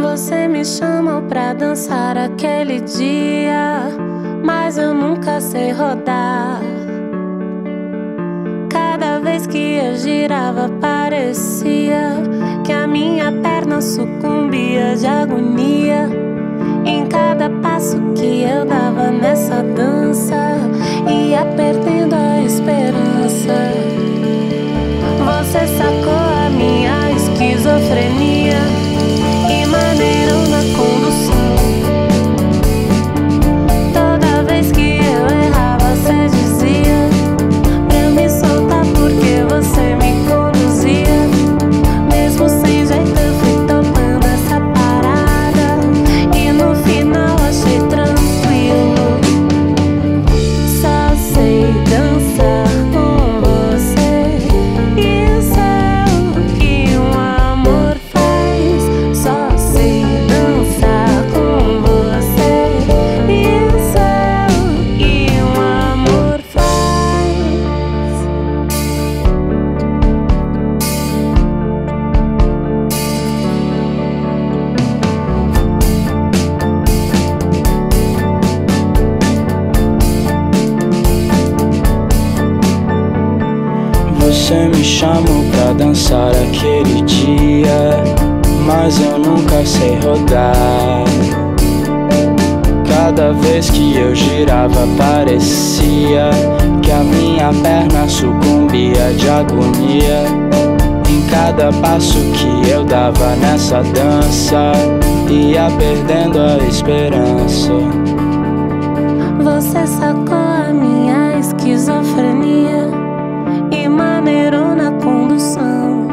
Você me chamou pra dançar aquele dia, mas eu nunca sei rodar. Cada vez que eu girava parecia que a minha perna sucumbia de agonia. Em cada passo que eu dava nessa dança, ia perdendo a esperança. Você sacou a minha esquizofrenia e maneirou na condução. Toda vez que eu errava, você dizia pra eu me soltar porque você me conduzia. Mesmo sem jeito eu fui topando essa parada e no final achei tranquilo. Só sei dançar com você, isso é o que um amor faz. Só sei dançar com você, isso é o que um amor faz. Você me chamou pra dançar aquele dia, mas eu nunca sei rodar. Cada vez que eu girava parecia que a minha perna sucumbia de agonia. Em cada passo que eu dava nessa dança, ia perdendo a esperança. Você sacou a minha esquizofrenia e maneirou na condução.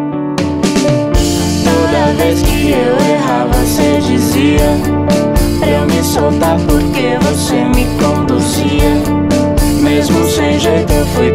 Toda vez que eu errava, você dizia pra eu me soltar porque você me conduzia. Mesmo sem jeito eu fui